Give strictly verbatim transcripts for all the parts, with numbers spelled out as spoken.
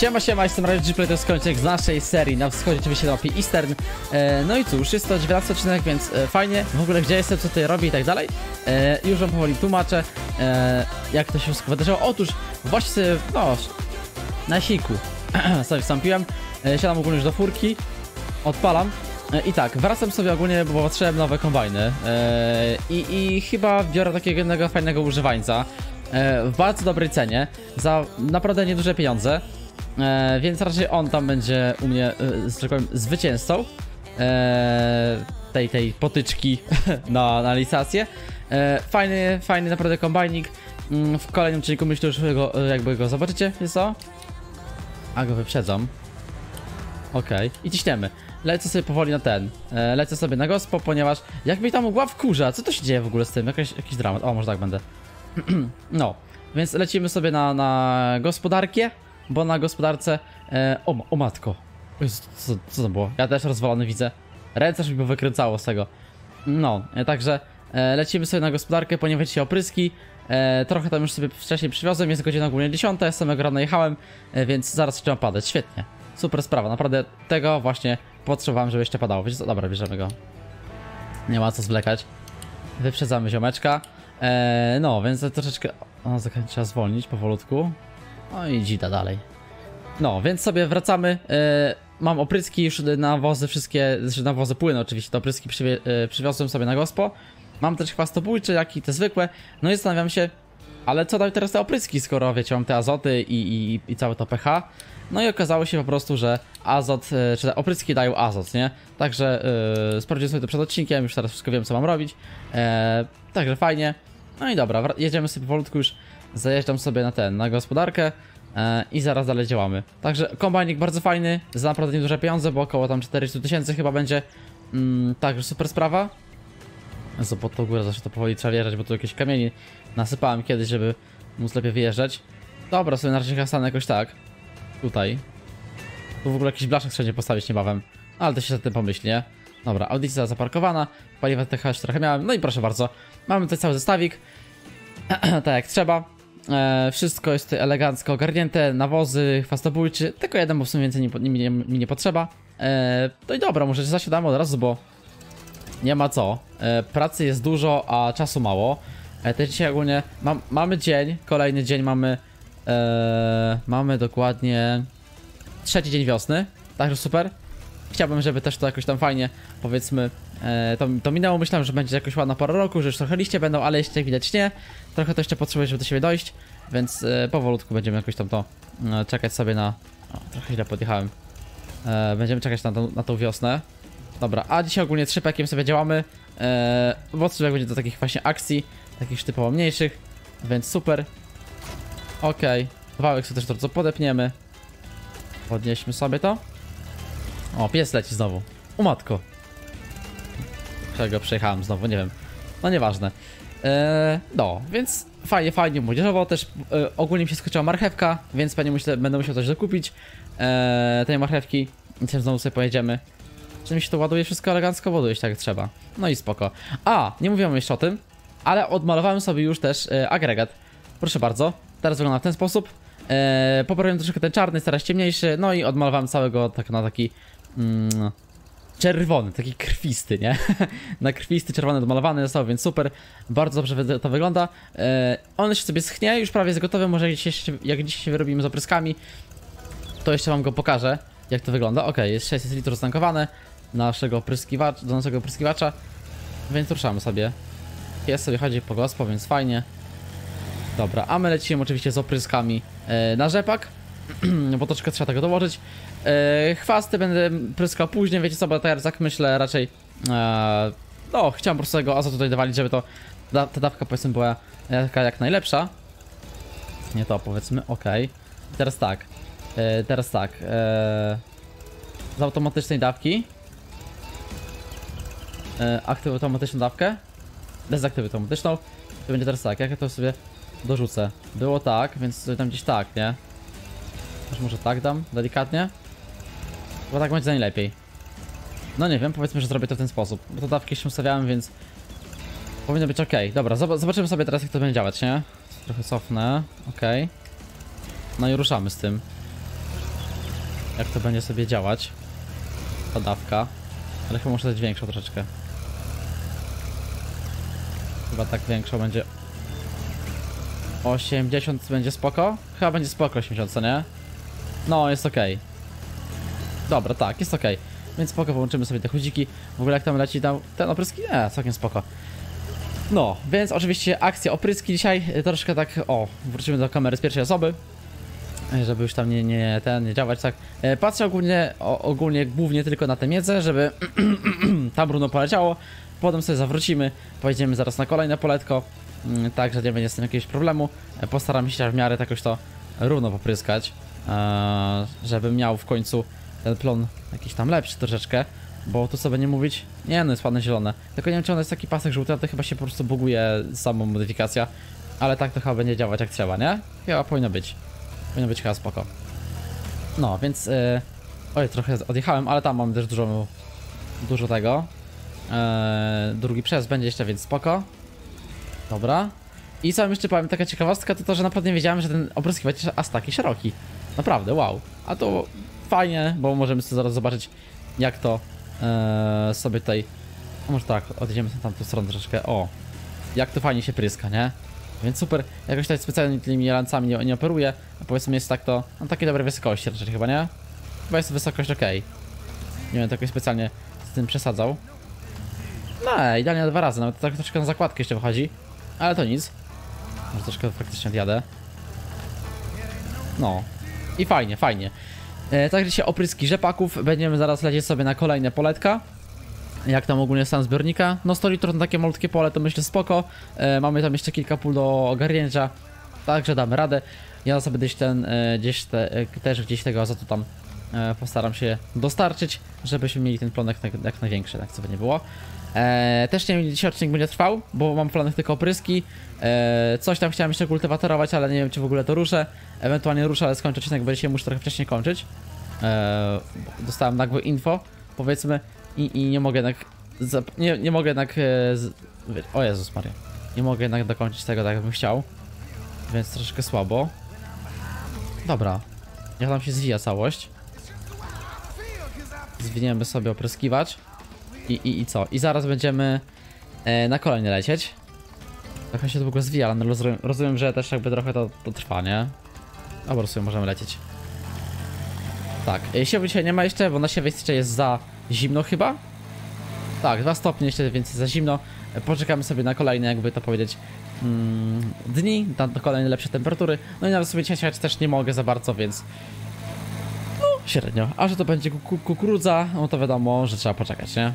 Siema, siema, jestem RagePlay, to jest kończyk z naszej serii na wschodzie, oczywiście na mapie Eastern. e, No i cóż, jest to dziewiętnasty odcinek, więc e, fajnie. W ogóle gdzie jestem, co tutaj robię i tak dalej. e, Już wam powoli tłumaczę, e, jak to się wszystko wydarzyło. Otóż właśnie sobie, no, na siku sobie wstąpiłem, e, siadam ogólnie już do furki, odpalam. e, I tak, wracam sobie ogólnie, bo patrzyłem nowe kombajny, e, i, i chyba biorę takiego jednego fajnego używańca e, w bardzo dobrej cenie, za naprawdę nieduże pieniądze. E, więc raczej on tam będzie u mnie, e, że tak powiem, zwycięzcą e, tej, tej potyczki na, na licytację. E, fajny, fajny naprawdę kombajnik. Mm, w kolejnym odcinku myślę, że go, jakby go zobaczycie, jest co? A go wyprzedzam. Okej, okay. I ciśniemy. Lecę sobie powoli na ten. E, lecę sobie na gospo, ponieważ jak mi tam mgła wkurza, co to się dzieje w ogóle z tym? Jakiś, jakiś dramat. O, może tak będę. No, więc lecimy sobie na, na gospodarkę. Bo na gospodarce... E, o, o matko. Jezu, co, co to było? Ja też rozwalony widzę. Ręce mi by wykręcało z tego. No, e, także e, lecimy sobie na gospodarkę, ponieważ się opryski. E, trochę tam już sobie wcześniej przywiozłem. Jest godzina ogólnie dziesiąta, ja z samego rana jechałem, e, więc zaraz zaczyna padać. Świetnie. Super sprawa. Naprawdę tego właśnie potrzebowałem, żeby jeszcze padało. Wiecie co? Dobra, bierzemy go. Nie ma co zwlekać. Wyprzedzamy ziomeczka. E, no, więc troszeczkę... O, trzeba zwolnić powolutku. No i dzida dalej. No, więc sobie wracamy. Yy, mam opryski już na wozy wszystkie, znaczy na wozy płyny oczywiście, te opryski przywie, yy, przywiozłem sobie na gospo. Mam też chwastobójcze, jak i te zwykłe. No i zastanawiam się, ale co dają teraz te opryski, skoro wiecie, mam te azoty i, i, i całe to pH. No i okazało się po prostu, że azot, yy, czy te opryski dają azot, nie? Także yy, sprawdziłem sobie to przed odcinkiem, już teraz wszystko wiem, co mam robić. Yy, także fajnie. No i dobra, jedziemy sobie powolutku już. Zajeżdżam sobie na ten, na gospodarkę e, i zaraz dalej działamy. Także kombajnik bardzo fajny, za naprawdę nieduże pieniądze, bo około tam czterysta tysięcy chyba będzie. mm, Także super sprawa. Jezu, pod tą górę zawsze to powoli trzeba wjeżdżać, bo tu jakieś kamieni nasypałem kiedyś, żeby móc lepiej wyjeżdżać. Dobra, sobie na razie hasanę jakoś tak. Tutaj. Tu w ogóle jakiś blaszek wszędzie postawić niebawem. Ale to się za tym pomyśli, nie? Dobra, audycja zaparkowana. Paliwa T H już trochę miałem. No i proszę bardzo, mamy tutaj cały zestawik. Tak jak trzeba. E, wszystko jest elegancko ogarnięte, nawozy, chwastobójczy. Tylko jeden, bo w sumie więcej mi, mi, mi nie potrzeba. E, no i dobra, może zasiadamy od razu, bo nie ma co. E, pracy jest dużo, a czasu mało. E, też dzisiaj ogólnie mam, mamy dzień, kolejny dzień mamy. E, mamy dokładnie trzeci dzień wiosny. Także super. Chciałbym, żeby też to jakoś tam fajnie, powiedzmy, e, to, to minęło. Myślałem, że będzie jakoś ładna pora roku, że już trochę liście będą, ale jeszcze jak widać nie. Trochę to jeszcze potrzebuję, żeby do siebie dojść, więc e, powolutku będziemy jakoś tam to e, czekać sobie na... O, trochę źle podjechałem. E, będziemy czekać na, to, na tą wiosnę. Dobra, a dzisiaj ogólnie trzypekiem sobie działamy. E, bo trzypek będzie do takich właśnie akcji, takich typowo mniejszych, więc super. Okej, okay. Wałek sobie też to podepniemy. Podnieśmy sobie to. O, pies leci znowu. O matko. Czego przejechałem znowu, nie wiem. No nieważne. Eee, no, więc fajnie, fajnie młodzieżowo. Też e, ogólnie mi się skończyła marchewka, więc pewnie myślę, będę musiał coś dokupić. Eee, tej marchewki. I też znowu sobie pojedziemy. Czy mi się to ładuje wszystko elegancko? Ładuje się tak jak trzeba. No i spoko. A, nie mówiłem jeszcze o tym, ale odmalowałem sobie już też e, agregat. Proszę bardzo. Teraz wygląda w ten sposób. Eee, poprawiłem troszkę ten czarny, teraz ciemniejszy. No i odmalowałem całego tak na taki... Mm, czerwony, taki krwisty, nie? Na krwisty, czerwony odmalowany został, więc super. Bardzo dobrze to wygląda. e, On jeszcze sobie schnie, już prawie jest gotowy. Może jak dzisiaj, jak dzisiaj się wyrobimy z opryskami, to jeszcze wam go pokażę, jak to wygląda. Ok, jest sześćset litrów zatankowane naszego opryskiwacza, do naszego opryskiwacza. Więc ruszamy sobie. Jest sobie chodzi po gospo, więc fajnie. Dobra, a my lecimy oczywiście z opryskami e, na rzepak. Bo troszkę trzeba tego dołożyć. e, Chwasty będę pryskał później, wiecie co, bo teraz jak myślę raczej e, no, chciałem po prostu tego azotu tutaj dowalić, żeby to da, ta dawka powiedzmy była taka jak najlepsza. Nie to powiedzmy, ok. Teraz tak e, Teraz tak e, z automatycznej dawki e, aktywuj automatyczną dawkę. Dezaktywuj automatyczną. To będzie teraz tak, jak ja to sobie dorzucę. Było tak, więc tam gdzieś tak, nie? Może tak dam, delikatnie. Bo tak będzie najlepiej. No nie wiem, powiedzmy, że zrobię to w ten sposób. Bo to dawki się ustawiałem, więc powinno być ok. Dobra, zobaczymy sobie teraz, jak to będzie działać, nie? Trochę cofnę, ok. No i ruszamy z tym. jak to będzie sobie działać. Ta dawka. Ale chyba muszę dać większą troszeczkę. Chyba tak większą będzie. osiemdziesiąt będzie spoko? Chyba będzie spoko osiemdziesiąt, co nie? No, jest ok. Dobra, tak, jest ok. Więc spoko, połączymy sobie te chudziki. W ogóle jak tam leci tam ten opryski? Nie, całkiem spoko. No, więc oczywiście akcja opryski dzisiaj. Troszkę tak, o, wrócimy do kamery z pierwszej osoby. Żeby już tam nie, nie, ten, nie działać tak. Patrzę ogólnie, o, ogólnie głównie tylko na tę miedzę, żeby tam równo poleciało. Potem sobie zawrócimy, pojedziemy zaraz na kolejne poletko. Tak, że nie będzie z tym jakiegoś problemu. Postaram się w miarę jakoś to równo popryskać, żeby miał w końcu ten plon jakiś tam lepszy troszeczkę. Bo tu sobie nie mówić, nie no jest ładne zielone. Tylko nie wiem czy on jest taki pasek żółty, a to chyba się po prostu buguje samą modyfikacja. Ale tak to chyba będzie działać jak trzeba, nie? Chyba powinno być. Powinno być chyba spoko. No, więc... Yy... Oj, trochę odjechałem, ale tam mamy też dużo... Dużo tego. Yy... Drugi przejazd będzie jeszcze, więc spoko. Dobra. I co wam jeszcze powiem, taka ciekawostka to to, że naprawdę nie wiedziałem, że ten opryskiwacz jest aż taki szeroki. Naprawdę, wow. A to fajnie, bo możemy sobie zaraz zobaczyć, jak to yy, sobie tutaj... A może tak, odjedziemy na tamtą stronę troszeczkę. O! Jak to fajnie się pryska, nie? Więc super, jakoś tutaj specjalnie tymi lancami nie, nie operuję. A powiedzmy jest tak to, no takie dobre wysokości raczej chyba, nie? Chyba jest wysokość ok. Nie wiem, tak specjalnie z tym przesadzał. No, idealnie dwa razy, nawet tak troszkę na zakładkę jeszcze wychodzi. Ale to nic. Może troszkę faktycznie odjadę. No. I fajnie, fajnie. E, także się opryski rzepaków. Będziemy zaraz lecieć sobie na kolejne poletka. Jak tam ogólnie stan zbiornika? No sto litrów na takie malutkie pole to myślę spoko. e, Mamy tam jeszcze kilka pól do ogarnięcia. Także damy radę. Ja sobie gdzieś ten, e, gdzieś te, e, też gdzieś tego azotu tam e, postaram się dostarczyć, żebyśmy mieli ten plon jak, jak największy, tak co by nie było. e, Też nie wiem ile dzisiaj odcinek będzie trwał, bo mam w planach tylko opryski. e, Coś tam chciałem jeszcze kultywatorować, ale nie wiem czy w ogóle to ruszę. Ewentualnie ruszę, ale skończę odcinek, bo dzisiaj muszę trochę wcześniej kończyć. e, Dostałem nagłe info, powiedzmy. I, I nie mogę jednak... Nie, nie mogę jednak... E, z, o Jezus Maria. Nie mogę jednak dokończyć tego tak jakbym chciał. Więc troszeczkę słabo. Dobra. Niech tam się zwija całość. Zwiniemy sobie opryskiwacz. I, i, i co? I zaraz będziemy e, na kolejny lecieć. Trochę się to w ogóle zwija, ale rozumiem, rozumiem, że też jakby trochę to, to trwa, nie? A po prostu możemy lecieć. Tak. Siewu dzisiaj nie ma jeszcze, bo na siewie jeszcze jest za... zimno chyba? Tak, dwa stopnie jeszcze więcej za zimno. Poczekamy sobie na kolejne, jakby to powiedzieć, mm, dni, na kolejne lepsze temperatury. No i nawet sobie cięciać też nie mogę za bardzo, więc no średnio. A że to będzie kukurydza, no to wiadomo, że trzeba poczekać, nie?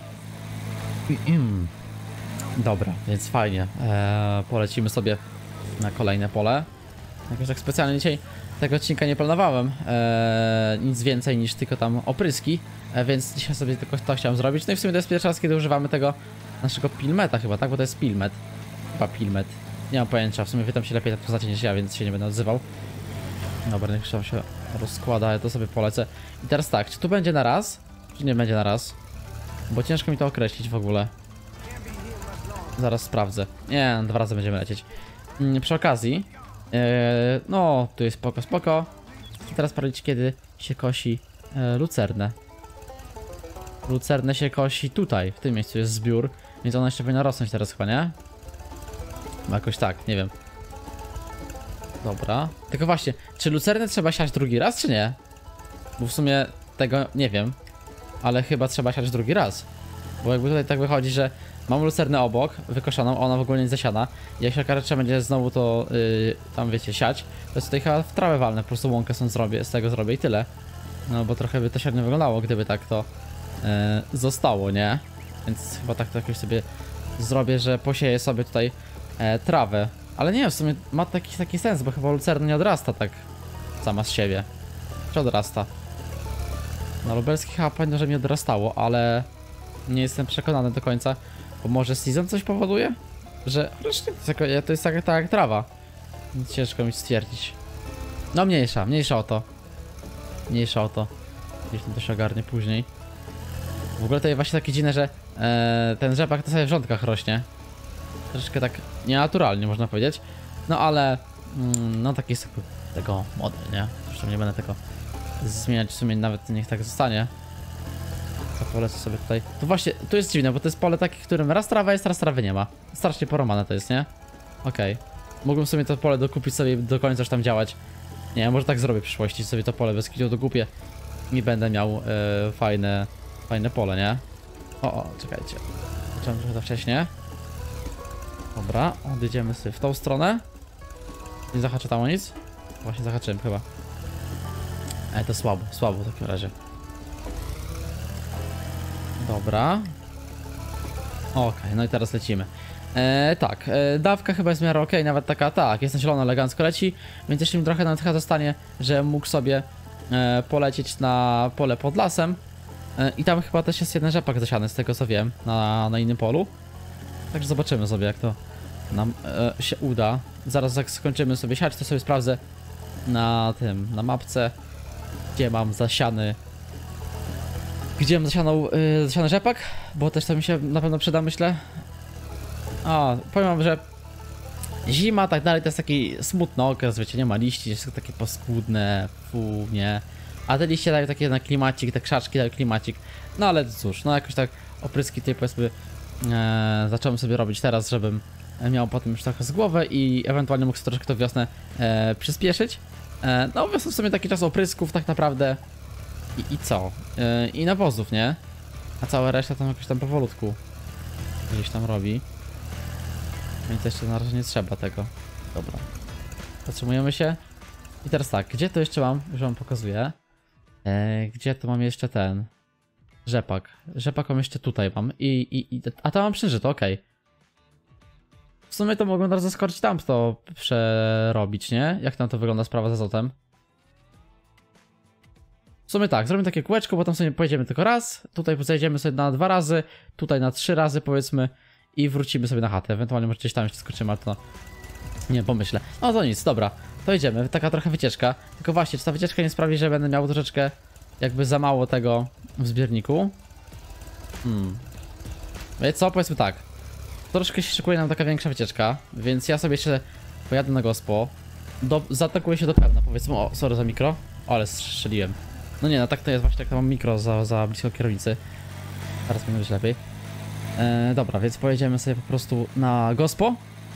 Dobra, więc fajnie. Eee, polecimy sobie na kolejne pole. Jakoś tak specjalnie dzisiaj tego odcinka nie planowałem. Eee, nic więcej niż tylko tam opryski. E, więc dzisiaj sobie tylko to chciałem zrobić. No i w sumie to jest pierwszy raz, kiedy używamy tego naszego pilmeta chyba, tak? Bo to jest pilmet. Chyba pilmet. Nie mam pojęcia, w sumie wy tam się lepiej tak poznacie niż ja, więc się nie będę odzywał. Dobra, niech się rozkłada, ja to sobie polecę. I teraz tak, czy tu będzie na raz? Czy nie będzie na raz? Bo ciężko mi to określić w ogóle. Zaraz sprawdzę. Nie, dwa razy będziemy lecieć. Mm, przy okazji, yy, no, tu jest spoko, spoko. I teraz sprawdzić, kiedy się kosi yy, lucernę. Lucernę się kosi tutaj, w tym miejscu jest zbiór, więc ona jeszcze powinna rosnąć teraz chyba, nie? Jakoś tak, nie wiem. Dobra. Tylko właśnie, czy lucernę trzeba siać drugi raz, czy nie? Bo w sumie tego nie wiem. Ale chyba trzeba siać drugi raz. Bo jakby tutaj tak wychodzi, że mam lucernę obok, wykoszoną, ona w ogóle nie zasiana. I jak się okaże, trzeba będzie znowu to yy, tam wiecie, siać, to tutaj chyba w trawę walnę, po prostu łąkę stąd zrobię, z tego zrobię i tyle. No bo trochę by to średnio wyglądało, gdyby tak to yy, zostało, nie? Więc chyba tak to jakoś sobie zrobię, że posieję sobie tutaj e, trawę. Ale nie wiem, w sumie ma taki, taki sens, bo chyba lucerna nie odrasta tak sama z siebie. Czy odrasta? No lubelski chyba pamiętam, że mi odrastało, ale nie jestem przekonany do końca. Bo może season coś powoduje? Że wreszcie to jest, jako, to jest tak, tak jak trawa. Więc ciężko mi stwierdzić. No mniejsza, mniejsza o to. Mniejsza o to. Gdzieś tam to się ogarnie później. W ogóle to jest właśnie takie dziwne, że e, ten rzepak to sobie w rządkach rośnie. Troszeczkę tak nienaturalnie można powiedzieć. No ale mm, no taki jest tego model, nie? Zresztą nie będę tego zmieniać, w sumie nawet niech tak zostanie. To polecę sobie tutaj. To właśnie, tu jest dziwne, bo to jest pole takie, w którym raz trawa jest, raz trawy nie ma. Strasznie poromane to jest, nie? Okej. Okay. Mógłbym sobie to pole dokupić sobie do końca już tam działać. Nie, może tak zrobię w przyszłości, sobie to pole bez kitu dokupię. I będę miał e, fajne, fajne pole, nie? O, o, czekajcie. Zacząłem trochę za wcześnie. Dobra, odjedziemy sobie w tą stronę. Nie zahaczę tam o nic? Właśnie zahaczyłem chyba. Ej, to słabo, słabo w takim razie. Dobra. Okej, okay, no i teraz lecimy. E, tak, e, dawka chyba jest w miarę okej, okay, nawet taka, tak, jest na zielono, elegancko leci. Więc jeszcze mi trochę nadcha zostanie, że mógł sobie e, polecieć na pole pod lasem. E, I tam chyba też jest jeden rzepak zasiany, z tego co wiem, na, na innym polu. Także zobaczymy sobie, jak to nam e, się uda. Zaraz jak skończymy sobie siać, to sobie sprawdzę na tym, na mapce, gdzie mam zasiany Gdzie mam zasianą, yy, zasiany rzepak, bo też to mi się na pewno przyda, myślę. A, powiem wam, że zima, tak dalej, to jest taki smutny okres, wiecie, nie ma liści, jest takie paskudne, fu, nie. A te liście dają takie na klimacik, te krzaczki dają klimacik. No ale cóż, no jakoś tak opryski tej, powiedzmy, e, zacząłem sobie robić teraz, żebym miał potem już trochę z głowy i ewentualnie mógł sobie troszkę to wiosnę e, przyspieszyć. E, no wiosną w sumie taki czas oprysków tak naprawdę. I, i co? Yy, I nawozów, nie? A cała reszta tam jakoś tam powolutku gdzieś tam robi. Więc jeszcze na razie nie trzeba tego. Dobra. Zatrzymujemy się. I teraz tak, gdzie to jeszcze mam? Już wam pokazuję. Yy, gdzie to mam jeszcze ten? Rzepak. Rzepak mam jeszcze tutaj mam. I, i, i a tam mam przynżyt, okej. Okay. W sumie to mogłem teraz zaskoczyć tam to przerobić, nie? Jak tam to wygląda sprawa z azotem? W sumie tak, zrobimy takie kółeczko, bo tam sobie pojedziemy tylko raz. Tutaj zejdziemy sobie na dwa razy. Tutaj na trzy razy powiedzmy. I wrócimy sobie na chatę. Ewentualnie może gdzieś tam jeszcze skoczymy, ale to... Nie, pomyślę. No to nic, dobra. To idziemy. Taka trochę wycieczka. Tylko właśnie, czy ta wycieczka nie sprawi, że będę miał troszeczkę jakby za mało tego w zbiorniku? Hmm. Wiecie co? Powiedzmy tak. Troszkę się szykuje nam taka większa wycieczka. Więc ja sobie jeszcze pojadę na gospo. Do... Zaatakuję się do pełna, powiedzmy. O, sorry za mikro. O, ale strzeliłem. No nie, no tak to jest właśnie, jak mam mikro za, za blisko kierownicy. Teraz powinno być lepiej. E, dobra, więc pojedziemy sobie po prostu na gospo.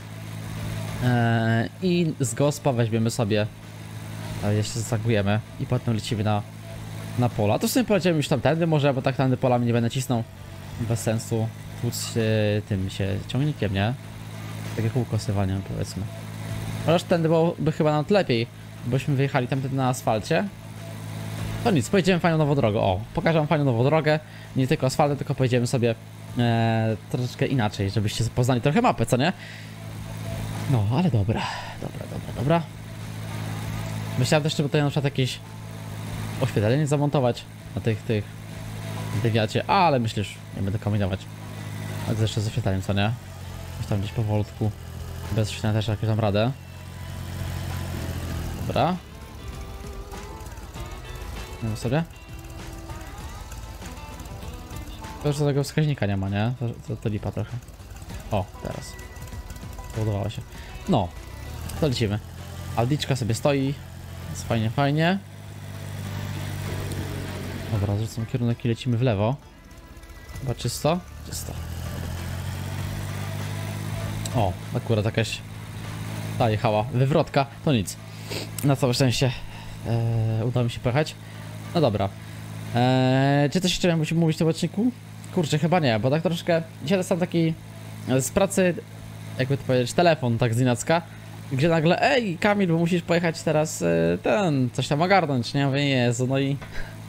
E, I z gospa weźmiemy sobie, e, jeszcze zagujemy i potem lecimy na, na pola. To w sumie poleciemy już tamtędy może, bo tak tamtędy polami nie będę cisnął. Bez sensu tłuc e, tym się ciągnikiem, nie? Takie kółkosywanie, powiedzmy. Chociaż tędy byłoby chyba nawet lepiej, bośmy wyjechali tamtędy na asfalcie. No nic, pojedziemy fajną nową drogą. O, pokażę wam fajną nową drogę. Nie tylko asfaltem, tylko pojedziemy sobie e, troszeczkę inaczej, żebyście poznali trochę mapę, co nie? No, ale dobra, dobra, dobra, dobra. Myślałem też, żeby tutaj na przykład jakieś oświetlenie zamontować na tych, tych dewiacie, ale myślę, że nie będę kombinować. Ale to jeszcze z oświetleniem, co nie? Już tam gdzieś powolutku. Bez oświetlenia też jakąś tam radę. Dobra. No sobie. To już do tego wskaźnika nie ma, nie? To, to, to lipa trochę. O, teraz. Podobało się. No, to lecimy. Audiczka sobie stoi. Jest fajnie, fajnie. Dobra, zwrócę kierunek i lecimy w lewo. Chyba czysto? Czysto. O, akurat jakaś ta jechała wywrotka. To nic. Na całe szczęście eee, udało mi się pojechać. No dobra. Eee, czy coś jeszcze musimy mówić w tym odcinku? Kurczę, chyba nie, bo tak troszkę... Dzisiaj dostałem taki z pracy, jakby to powiedzieć, telefon tak z nienacka, gdzie nagle, ej Kamil, bo musisz pojechać teraz e, ten, coś tam ogarnąć, nie? Ja mówię, Jezu, no i...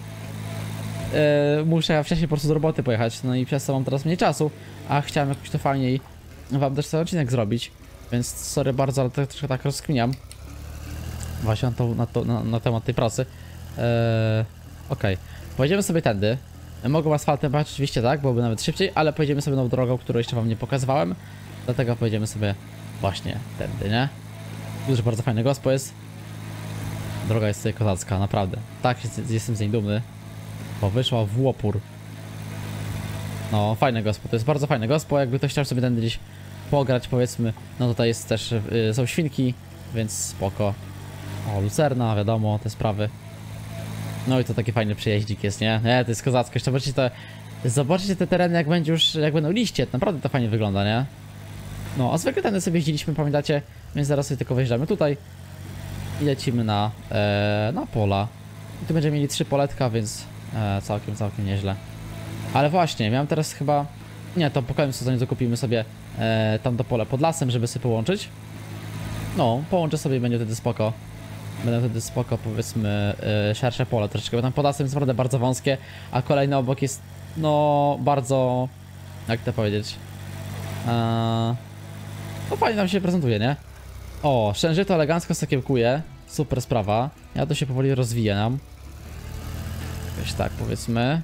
E, muszę wcześniej po prostu do roboty pojechać, no i przez to mam teraz mniej czasu, a chciałem jakoś to fajniej wam też ten odcinek zrobić, więc sorry bardzo, ale to troszkę tak rozkminiam. Właśnie na, to, na, to, na, na temat tej pracy. Eee, Okej, okay. Pojedziemy sobie tędy. Mogą asfaltem pojechać oczywiście, tak, byłoby nawet szybciej, ale pojedziemy sobie nową drogą, którą jeszcze wam nie pokazywałem. Dlatego pojedziemy sobie właśnie tędy, nie? Już bardzo fajny gospo jest. Droga jest tutaj kozacka, naprawdę. Tak, jest, jestem z niej dumny. Bo wyszła w łopór. No, fajne gospo, to jest bardzo fajne gospo. Jakby ktoś chciał sobie tędy gdzieś pograć, powiedzmy. No tutaj jest też, yy, są świnki, więc spoko. O, lucerna, wiadomo, te sprawy. No i to taki fajny przejeździk jest, nie? Nie, to jest kozacko. Jeszcze zobaczcie te, zobaczcie te tereny, jak będzie już, jak będą liście. Naprawdę to fajnie wygląda, nie? No, a zwykle tędy sobie jeździliśmy, pamiętacie? Więc zaraz sobie tylko wyjeżdżamy tutaj i lecimy na, e, na pola. I tu będziemy mieli trzy poletka, więc e, całkiem, całkiem nieźle. Ale właśnie, miałem teraz chyba... Nie, to po kolejnym sezonie zakupimy sobie e, tam to pole pod lasem, żeby sobie połączyć. No, połączę sobie i będzie wtedy spoko. Będą wtedy spoko, powiedzmy, yy, szersze pole troszeczkę, bo tam pod lasem jest naprawdę bardzo wąskie, a kolejny obok jest, no, bardzo, jak to powiedzieć, yy, no fajnie nam się prezentuje, nie? O, Szężyto elegancko sakiełkuje, super sprawa, ja to się powoli rozwiję nam. Jakoś tak, powiedzmy.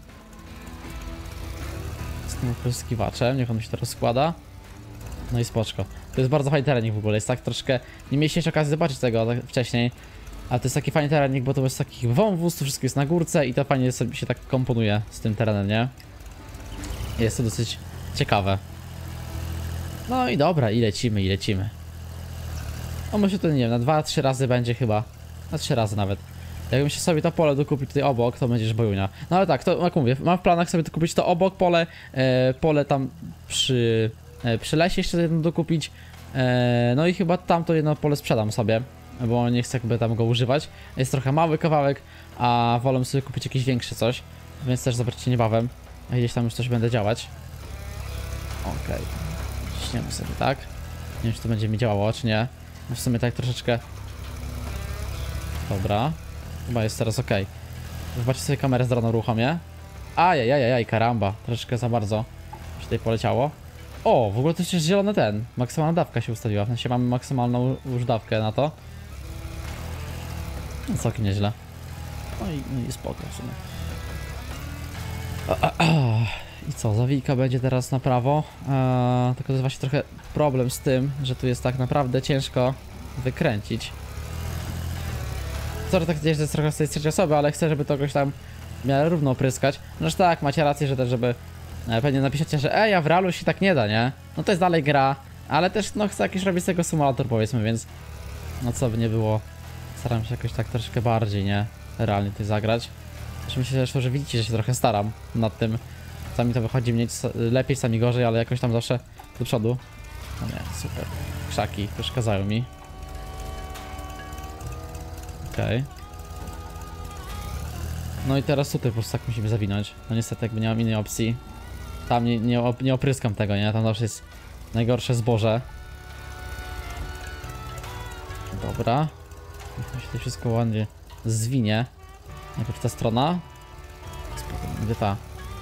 Z tym opryskiwaczem, niech on się to rozkłada. No i spoczko. To jest bardzo fajny terenik w ogóle, jest tak troszkę... Nie mieliście jeszcze okazji zobaczyć tego tak wcześniej. Ale to jest taki fajny terenik, bo to jest takich wąwóz, to wszystko jest na górce i to fajnie sobie się tak komponuje z tym terenem, nie? Jest to dosyć ciekawe. No i dobra, i lecimy, i lecimy. No myślę, to nie wiem, na dwa trzy razy będzie chyba. Na trzy razy nawet. Jakbym się sobie to pole dokupił tutaj obok, to będziesz bojunia. No ale tak, to jak mówię, mam w planach sobie dokupić to obok pole, e, pole tam przy... Przy lesie jeszcze jedno dokupić. Eee, no i chyba tamto jedno pole sprzedam sobie, bo nie chcę jakby tam go używać. Jest trochę mały kawałek, a wolę sobie kupić jakieś większe coś. Więc też zobaczycie niebawem. Gdzieś tam już coś będę działać. Okej. Okay. Ciśniemy sobie, tak? Nie wiem, czy to będzie mi działało, czy nie. No w sumie tak troszeczkę. Dobra. Chyba jest teraz ok. Zobaczcie sobie kamerę z drona uruchomię. Ajajajaj, karamba. Troszeczkę za bardzo. Już tutaj poleciało. O, w ogóle to jest zielony ten. Maksymalna dawka się ustawiła. W sensie mamy maksymalną już dawkę na to. No, całkiem nieźle. No i, no i spoko w sumie. A, a, a. I co, zawijka będzie teraz na prawo. Eee, tylko to jest właśnie trochę problem z tym, że tu jest tak naprawdę ciężko wykręcić. Co, że tak jeżdżę trochę z tej trzeciej osoby, ale chcę, żeby to jakoś tam w miarę równo opryskać. No że tak, macie rację, że też żeby... Pewnie napiszecie, że ej, a w realu się tak nie da, nie? No to jest dalej gra, ale też no chcę jakiś robić z tego symulator, powiedzmy, więc no co by nie było, staram się jakoś tak troszkę bardziej, nie? Realnie tutaj zagrać. Zresztą myślę zresztą, że widzicie, że się trochę staram nad tym. Czasami to wychodzi mniej lepiej, czasami gorzej, ale jakoś tam zawsze do przodu. No nie, super. Krzaki przeszkadzają mi. Okej. Okay. No i teraz tutaj po prostu tak musimy zawinąć. No niestety jakby nie mam innej opcji. Tam nie, nie, op nie opryskam tego, nie? Tam zawsze jest najgorsze zboże. Dobra. Niech mi się to wszystko ładnie zwinie. Najpierw ta strona. Gdzie ta?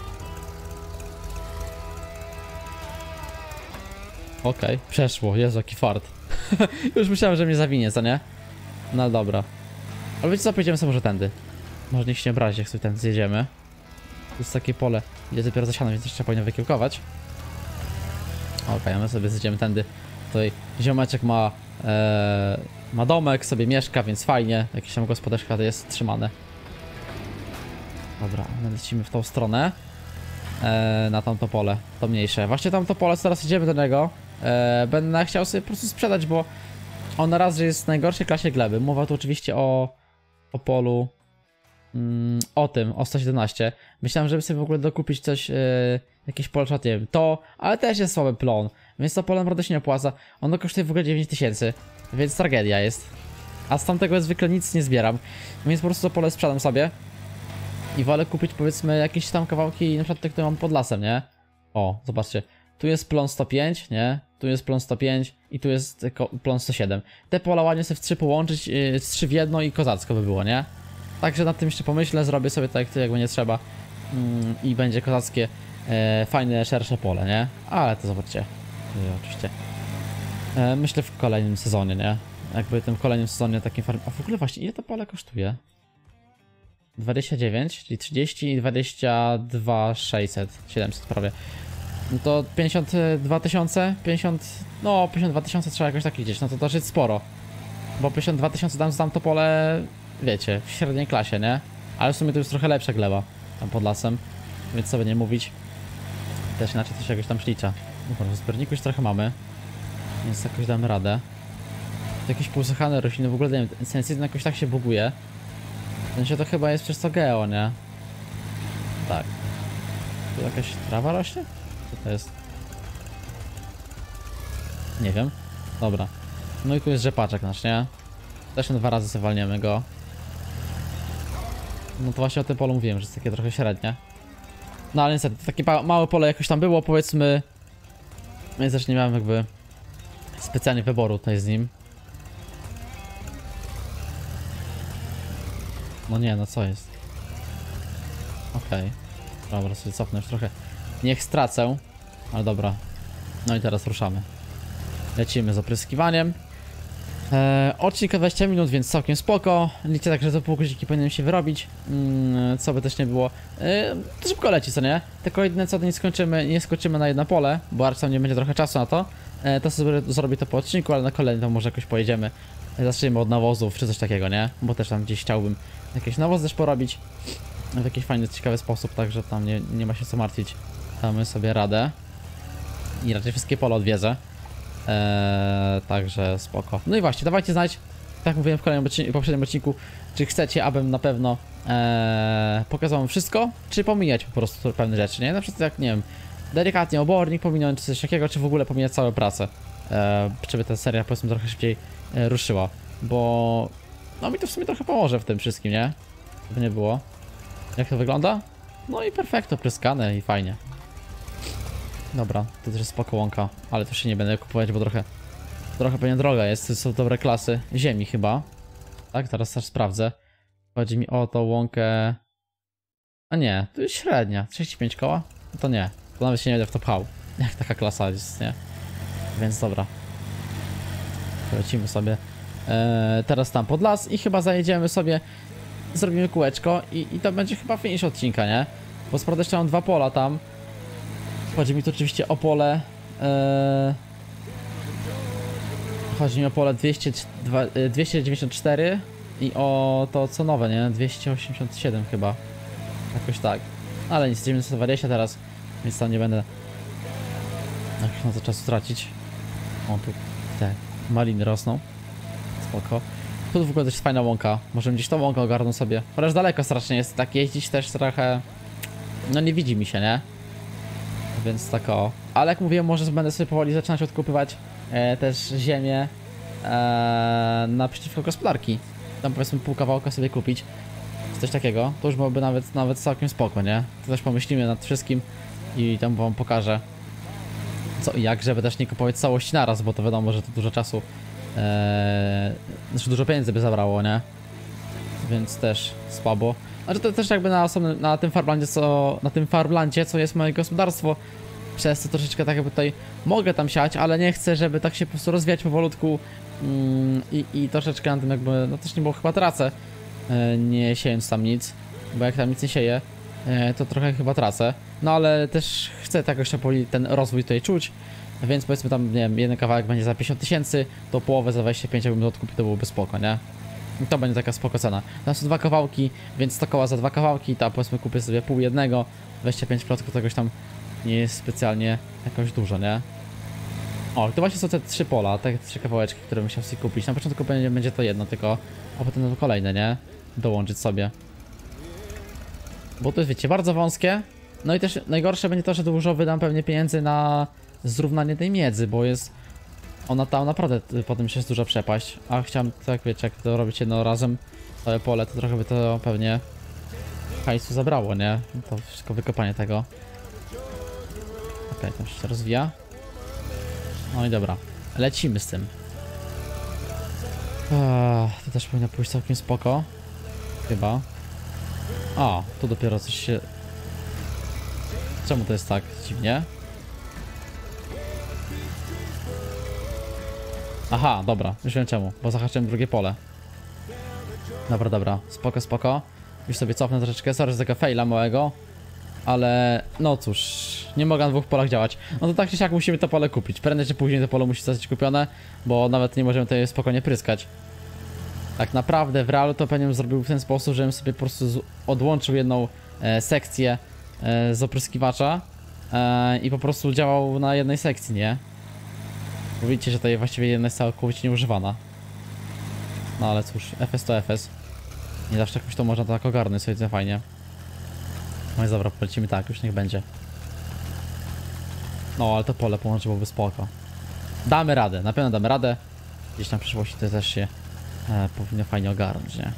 Okej, okay, przeszło. Jezu, jaki fart. Już myślałem, że mnie zawinie, co nie? No dobra. Ale wiecie co, pojedziemy sobie może tędy. Może niech się nie obrazi, jak sobie ten zjedziemy. To jest takie pole, gdzie dopiero zasiano, więc jeszcze powinno wykiełkować. Okej, okay, a my sobie zjedziemy tędy. Tutaj ziomeczek ma, e, ma domek, sobie mieszka, więc fajnie. Jakieś tam gospodarstwo jest trzymane. Dobra, my lecimy w tą stronę. E, na tamto pole, to mniejsze. Właśnie tamto pole, teraz idziemy do niego. E, będę chciał sobie po prostu sprzedać, bo on na raz, że jest w najgorszej klasie gleby. Mowa tu oczywiście o, o polu... O tym, o sto siedemnaście. Myślałem, żeby sobie w ogóle dokupić coś, yy, jakieś pole, nie wiem, to, ale też jest słaby plon, więc to pole naprawdę się nie opłaca. Ono kosztuje w ogóle dziewięć tysięcy, więc tragedia jest. A z tamtego zwykle nic nie zbieram, więc po prostu to pole sprzedam sobie. I wolę kupić, powiedzmy, jakieś tam kawałki, na przykład te, które mam pod lasem, nie? O, zobaczcie, tu jest plon sto pięć, nie? Tu jest plon sto pięć i tu jest plon sto siedem. Te pola ładnie sobie w trzy połączyć, yy, z trzy w jedno i kozacko by było, nie? Także nad tym jeszcze pomyślę, zrobię sobie tak, jakby nie trzeba mm, i będzie kozackie, e, fajne, szersze pole, nie? Ale to zobaczcie, yy, oczywiście. E, myślę w kolejnym sezonie, nie? Jakby w tym kolejnym sezonie takim farm... A w ogóle właśnie, ile to pole kosztuje? dwadzieścia dziewięć, czyli trzydzieści i dwadzieścia dwa sześćset, siedemset prawie. No to pięćdziesiąt dwa tysiące, pięćdziesiąt, no pięćdziesiąt dwa tysiące trzeba jakoś tak gdzieś, no to to jest sporo. Bo pięćdziesiąt dwa tysiące dam za to pole, wiecie, w średniej klasie, nie? Ale w sumie to jest trochę lepsza gleba, tam pod lasem, więc co by nie mówić. Też inaczej to się jakoś tam ślicza. Dobra, w zbiorniku już trochę mamy, więc jakoś damy radę. Jakieś pousychane rośliny, w ogóle nie wiem, sensytywnie jakoś tak się buguje. sensie to chyba jest przez to geo, nie? Tak. Tu jakaś trawa rośnie? Co to jest? Nie wiem. Dobra. No i tu jest rzepaczek nasz, nie? Też dwa razy sobie walniemy go. No to właśnie o tym polu mówiłem, że jest takie trochę średnie. No ale niestety, takie małe pole jakoś tam było, powiedzmy. Więc też nie miałem jakby specjalnie wyboru tutaj z nim. No nie, no co jest? Okej. Okay. Dobra, sobie cofnę już trochę. Niech stracę. Ale dobra. No i teraz ruszamy. Lecimy z opryskiwaniem. Eee, odcinek dwadzieścia minut, więc całkiem spoko. Liczę tak, że to pół godzinki powinienem się wyrobić. Mm, co by też nie było. Eee, to szybko leci, co nie? Tylko jedyne co, to nie skończymy, nie skończymy na jedno pole, bo aż tam nie będzie trochę czasu na to. Eee, to sobie zrobię to po odcinku, ale na kolejny to może jakoś pojedziemy. Zaczniemy od nawozów, czy coś takiego, nie? Bo też tam gdzieś chciałbym jakieś nawozy też porobić. W jakiś fajny, ciekawy sposób, także tam nie, nie ma się co martwić. Damy sobie radę. I raczej wszystkie pole odwiedzę. Eee, także spoko. No i właśnie, dawajcie znać, tak mówiłem w kolejnym odcinku, poprzednim odcinku, czy chcecie, abym na pewno eee, pokazał wam wszystko, czy pomijać po prostu pewne rzeczy, nie? Na przykład jak, nie wiem, delikatnie obornik pominąć, czy coś takiego, czy w ogóle pomijać całą pracę. Eee, żeby ta seria, powiedzmy, trochę szybciej e, ruszyła, bo no mi to w sumie trochę pomoże w tym wszystkim, nie? Żeby nie było. Jak to wygląda? No i perfekto, pryskane i fajnie. Dobra, to też jest spoko łąka, ale to się nie będę kupować, bo trochę trochę pewnie droga jest, to są dobre klasy ziemi chyba. Tak, teraz też sprawdzę. Chodzi mi o tą łąkę... A nie, to jest średnia, trzydzieści pięć koła? No to nie, to nawet się nie będę w to pchał, jak taka klasa jest, nie? Więc dobra. Lecimy sobie eee, teraz tam pod las i chyba zajedziemy sobie, zrobimy kółeczko i, i to będzie chyba finish odcinka, nie? Bo sprawdzę, jeszcze mam dwa pola tam. Chodzi mi tu oczywiście o pole... Ee, chodzi mi o pole dwieście dziewięćdziesiąt cztery i o to co nowe, nie? dwieście osiemdziesiąt siedem chyba. Jakoś tak. Ale nic, dziewięćset dwadzieścia teraz, więc tam nie będę jakoś na to czasu tracić. O, tu te maliny rosną. Spoko. Tu w ogóle też jest fajna łąka. Możemy gdzieś tą łąkę ogarnąć sobie. Chociaż daleko strasznie jest, tak jeździć też trochę... No nie widzi mi się, nie? Więc tak o. Ale jak mówiłem, może będę sobie powoli zaczynać odkupywać e, też ziemię e, naprzeciwko gospodarki. Tam powiedzmy pół kawałka sobie kupić. Coś takiego. To już byłoby nawet, nawet całkiem spoko, nie? To też pomyślimy nad wszystkim i tam wam pokażę co i jak, żeby też nie kupować całości naraz, bo to wiadomo, że to dużo czasu e, znaczy dużo pieniędzy by zabrało, nie? Więc też słabo. Znaczy to też jakby na osobnym, na tym farmlandzie, co na tym farmlandzie, co jest moje gospodarstwo, przez to troszeczkę tak jakby tutaj mogę tam siać, ale nie chcę, żeby tak się po prostu rozwijać powolutku mm, i, i troszeczkę na tym jakby, no też nie było chyba tracę, e, nie siejąc tam nic, bo jak tam nic nie sieję, e, to trochę chyba tracę, no ale też chcę tak jeszcze ten rozwój tutaj czuć, więc powiedzmy tam, nie wiem, jeden kawałek będzie za pięćdziesiąt tysięcy, to połowę za dwadzieścia pięć jakbym odkupił, to byłoby spoko, nie? I to będzie taka spoko cena. Tam są dwa kawałki, więc sto koła za dwa kawałki, tam powiedzmy kupię sobie pół jednego, dwadzieścia pięć procent to jakoś tam nie jest specjalnie jakoś dużo, nie? O, to właśnie są te trzy pola, te trzy kawałeczki, które bym chciał sobie kupić. Na początku będzie, będzie to jedno tylko, a potem to kolejne, nie? Dołączyć sobie. Bo to jest, wiecie, bardzo wąskie. No i też najgorsze będzie to, że dużo wydam pewnie pieniędzy na zrównanie tej miedzy, bo jest... Ona tam naprawdę potem się jest duża przepaść, a chciałem, tak wiecie, jak to robić jedno razem, całe pole, to trochę by to pewnie hajsu zabrało, nie? To wszystko wykopanie tego. Okej, okay, to się rozwija. No i dobra, lecimy z tym. Ech, to też powinno pójść całkiem spoko. Chyba. O, tu dopiero coś się... Czemu to jest tak dziwnie? Aha, dobra, już wiem czemu, bo zahaczyłem drugie pole. Dobra, dobra, spoko, spoko. Już sobie cofnę troszeczkę, sorry z tego faila małego. Ale, no cóż, nie mogę na dwóch polach działać. No to tak czy siak musimy to pole kupić. Prędzej czy później to pole musi zostać kupione, bo nawet nie możemy tutaj spokojnie pryskać. Tak naprawdę w realu to pewnie zrobił w ten sposób, żebym sobie po prostu odłączył jedną e, sekcję e, z opryskiwacza e, i po prostu działał na jednej sekcji, nie? Bo widzicie, że tutaj właściwie jedna jest całkowicie nieużywana. No ale cóż, F S to F S. Nie zawsze jakoś to można tak ogarnąć sobie to fajnie. No i dobra, polecimy tak, już niech będzie. No, ale to pole połączy byłoby spoko. Damy radę, na pewno damy radę. Gdzieś tam w przyszłości to też się e, powinno fajnie ogarnąć, nie?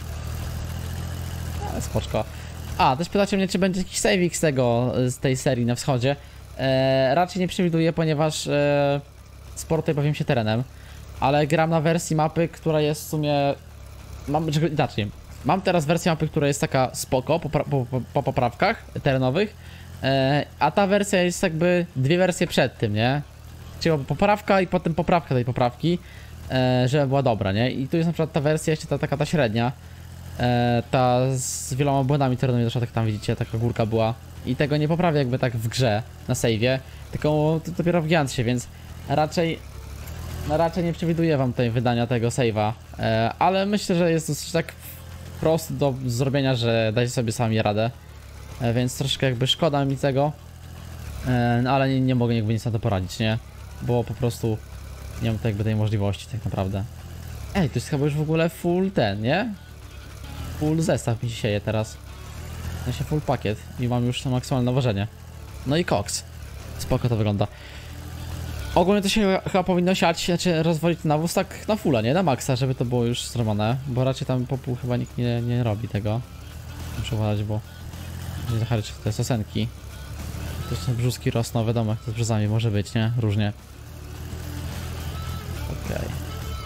Ale spoczko. A, też pytacie mnie, czy będzie jakiś saving z tego, z tej serii na wschodzie. E, raczej nie przewiduję, ponieważ e, sporo tutaj bawię się terenem. Ale gram na wersji mapy, która jest w sumie... Mam, inaczej. Mam teraz wersję mapy, która jest taka spoko, po, po, po, po poprawkach terenowych. E, a ta wersja jest jakby dwie wersje przed tym, nie? Czyli poprawka i potem poprawka tej poprawki, e, żeby była dobra, nie? I tu jest na przykład ta wersja jeszcze ta, taka ta średnia. E, ta z wieloma błędami terenowymi, zresztą tak tam widzicie, taka górka była. I tego nie poprawię jakby tak w grze, na save'ie, tylko to dopiero w Giantsie, więc raczej... No raczej nie przewiduję wam tutaj wydania tego save'a, e, ale myślę, że jest dosyć tak prosty do zrobienia, że dajcie sobie sami radę. E, więc troszkę jakby szkoda mi tego, e, no ale nie, nie mogę jakby nic na to poradzić, nie? Bo po prostu nie mam tutaj jakby tej możliwości tak naprawdę. Ej, to jest chyba już w ogóle full ten, nie? Full zestaw mi się sieje teraz. Ja się full pakiet i mam już to maksymalne ważenie. No i koks. Spoko to wygląda. Ogólnie to się chyba powinno siać, znaczy rozwolić nawóz tak na fulla, nie? Na maksa, żeby to było już zrobione. Bo raczej tam po pół chyba nikt nie, nie robi tego. Muszę uważać, bo... Będzie zahaczyć te sosenki. To są brzuski rosną, wiadomo jak to z brzozami może być, nie? Różnie. Okej. Okay.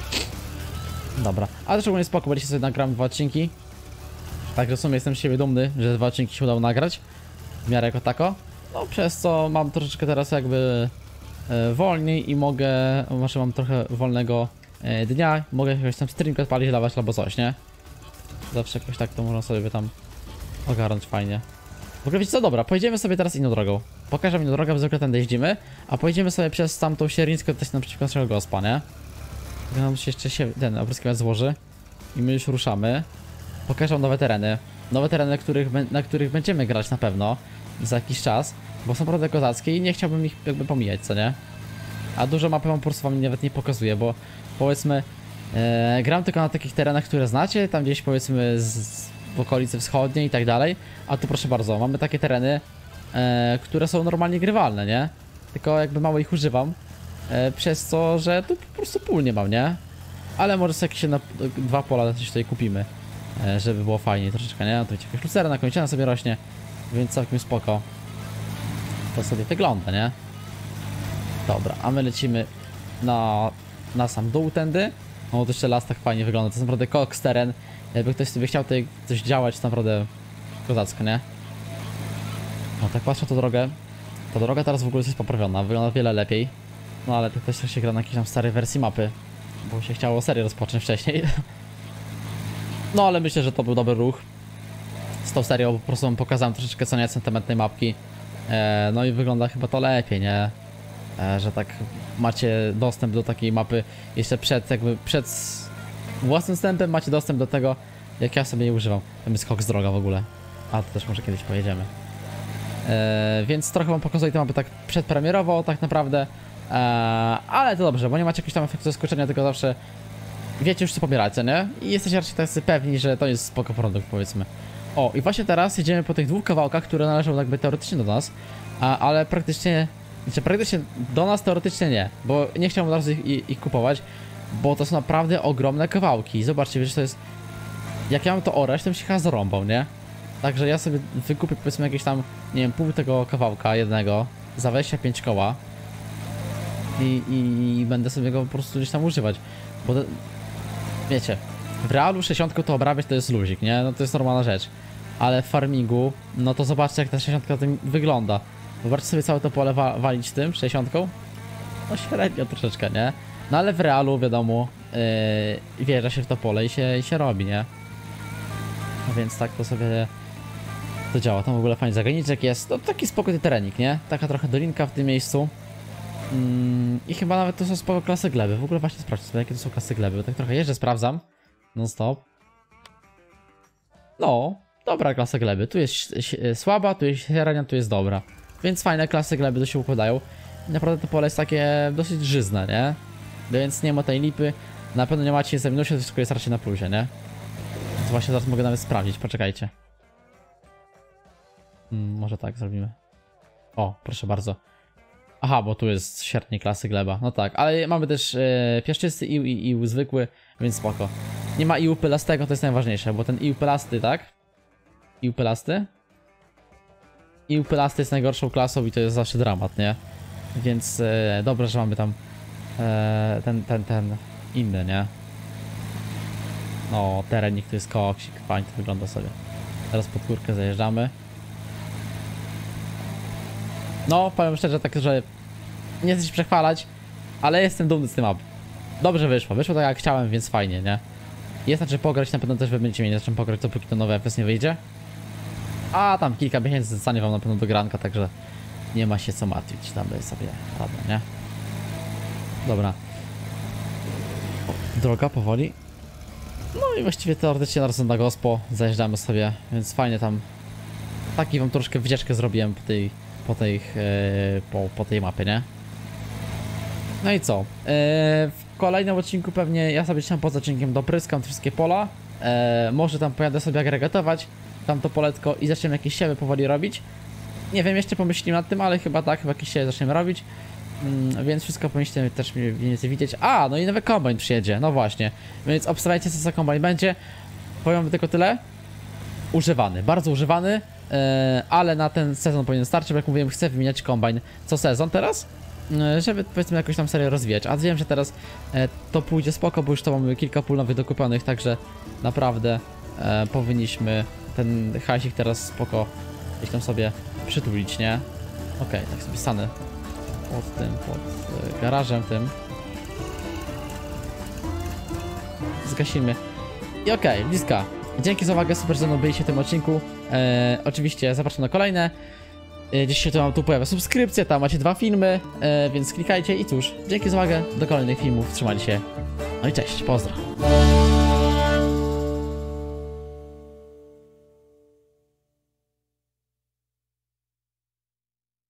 Dobra. Ale też ogólnie spoko, będziecie sobie nagram dwa odcinki. Także w sumie jestem z siebie dumny, że dwa odcinki się udało nagrać. W miarę jako tako. No przez co mam troszeczkę teraz jakby... wolniej i mogę, może mam trochę wolnego e, dnia, mogę jakoś tam streamkę odpalić, dawać albo coś, nie? Zawsze jakoś tak to można sobie tam ogarnąć fajnie. W ogóle wiecie co, dobra, pojedziemy sobie teraz inną drogą. Pokażę inną drogę, bo zwykle tędy jeździmy, a pojedziemy sobie przez tamtą siernickę, to jest naprzeciwko naszego gospa, nie? Nam się jeszcze się ten opryskiwacz złoży i my już ruszamy. Pokażę wam nowe tereny. Nowe tereny, na których, na których będziemy grać na pewno za jakiś czas. Bo są naprawdę kozackie i nie chciałbym ich jakby pomijać, co nie? A dużo mapy wam po prostu wam nawet nie pokazuję, bo powiedzmy e, gram tylko na takich terenach, które znacie, tam gdzieś powiedzmy z, z w okolicy wschodniej i tak dalej. A tu proszę bardzo, mamy takie tereny, e, które są normalnie grywalne, nie? Tylko jakby mało ich używam, e, przez to, że tu po prostu pól nie mam, nie? Ale może sobie jakieś na, dwa pola coś tutaj kupimy, e, żeby było fajniej troszeczkę, nie? Tu wiecie, jakaś lucerna, kończyna sobie rośnie, więc całkiem spoko. To sobie wygląda, nie? Dobra, a my lecimy na, na sam dół tędy. No to jeszcze las tak fajnie wygląda, to jest naprawdę koks teren. Jakby ktoś sobie chciał tutaj coś działać, to naprawdę kozacko, nie? No tak patrzę na tą drogę. Ta droga teraz w ogóle jest poprawiona, wygląda wiele lepiej. No ale to też się gra na jakiejś tam starej wersji mapy, bo się chciało serię rozpocząć wcześniej. No ale myślę, że to był dobry ruch. Z tą serią po prostu wam pokazałem troszeczkę co nieco na temat tej mapki. E, no i wygląda chyba to lepiej, nie? E, że tak macie dostęp do takiej mapy jeszcze przed, jakby przed własnym wstępem macie dostęp do tego, jak ja sobie je używam. Tam jest koks droga w ogóle. A to też może kiedyś pojedziemy. E, więc trochę wam pokazuję tę mapę tak przedpremierowo, tak naprawdę. E, ale to dobrze, bo nie macie jakiegoś tam efektu zaskoczenia, tylko zawsze wiecie już co pobieracie, nie? I jesteście raczej tacy pewni, że to jest spoko produkt, powiedzmy. O, i właśnie teraz jedziemy po tych dwóch kawałkach, które należą jakby teoretycznie do nas, a, ale praktycznie, znaczy praktycznie do nas teoretycznie nie, bo nie chciałbym od razu ich, ich, ich kupować, bo to są naprawdę ogromne kawałki. Zobaczcie, wiesz, to jest, jak ja mam to orać, to bym się chyba zarąbał, nie? Także ja sobie wykupię powiedzmy jakieś tam, nie wiem, pół tego kawałka jednego za dwadzieścia pięć koła i, i, i będę sobie go po prostu gdzieś tam używać, bo to, wiecie, w realu sześćdziesiątką to obrabiać to jest luzik, nie? No to jest normalna rzecz. Ale w farmingu, no to zobaczcie jak ta sześćdziesiątka tym wygląda. Zobaczcie sobie całe to pole wa walić tym sześćdziesiątką. No średnio troszeczkę, nie? No ale w realu wiadomo, yy, wjeżdża się w to pole i się, i się robi, nie? No więc tak to sobie to działa. Tam w ogóle fajny zagraniczek jest. To taki spokojny terenik, nie? Taka trochę dolinka w tym miejscu. Mm, I chyba nawet to są spoko klasy gleby. W ogóle właśnie sprawdźcie sobie jakie to są klasy gleby. Tak trochę jeżdżę, sprawdzam. Non stop. No, dobra klasa gleby. Tu jest słaba, tu jest średnia, tu jest dobra. Więc fajne klasy gleby to się układają. Naprawdę to pole jest takie dosyć żyzne, nie? Więc nie ma tej lipy. Na pewno nie macie za minusie, to wszystko jest raczej na plusie, nie? To właśnie zaraz mogę nawet sprawdzić, poczekajcie. Hmm, może tak zrobimy. O, proszę bardzo. Aha, bo tu jest średniej klasy gleba. No tak, ale mamy też e, piaszczysty ił i ił zwykły, więc spoko. Nie ma iłu pylastego, to jest najważniejsze, bo ten ił pylasty, tak? Ił pylasty? Ił pylasty jest najgorszą klasą i to jest zawsze dramat, nie? Więc e, dobrze, że mamy tam e, ten, ten, ten inny, nie? No, terenik to jest koksik, fajnie to wygląda sobie. Teraz pod górkę zajeżdżamy. No, powiem szczerze, tak, że nie chcę się przechwalać, ale jestem dumny z tym map. Dobrze wyszło, wyszło tak jak chciałem, więc fajnie, nie? Jest na czym pograć, na pewno też wy będziecie mieli na czym pograć, dopóki to nowe F S nie wyjdzie. A tam kilka miesięcy zostanie wam na pewno do granka, także nie ma się co martwić, tam jest sobie radę, nie? Dobra. Droga powoli. No i właściwie teoretycznie na na gospo zajeżdżamy sobie, więc fajnie tam. Taki wam troszkę wycieczkę zrobiłem po tej, po tej, yy, po, po tej mapie, nie? No i co? Yy, w kolejnym odcinku pewnie ja sobie tam poza odcinkiem dopryskam wszystkie pola. Yy, może tam pojadę sobie agregatować tamto poletko i zaczniemy jakieś siewy powoli robić. Nie wiem, jeszcze pomyślimy nad tym, ale chyba tak, chyba jakieś siewy zaczniemy robić. Yy, więc wszystko powinniście też mniej więcej widzieć. A, no i nowy kombajn przyjedzie, no właśnie. Więc obstawiajcie, co za kombajn będzie. Powiem wam tylko tyle. Używany, bardzo używany. Yy, ale na ten sezon powinien starczyć, bo jak mówiłem, chcę wymieniać kombajn co sezon teraz. Żeby powiedzmy jakoś tam serię rozwijać, a wiem, że teraz e, to pójdzie spoko, bo już to mamy kilka pól nowych dokupionych, także naprawdę e, powinniśmy ten hajsik teraz spoko gdzieś tam sobie przytulić, nie? Okej, okay, tak sobie stanę pod tym, pod e, garażem tym. Zgasimy. I okej, okay, bliska. Dzięki za uwagę, super, że mną byliście w tym odcinku. E, oczywiście zapraszam na kolejne. Gdzieś się tu, mam, tu pojawia subskrypcja, tam macie dwa filmy, e, więc klikajcie i cóż, dzięki za uwagę, do kolejnych filmów, trzymajcie się, no i cześć, pozdro.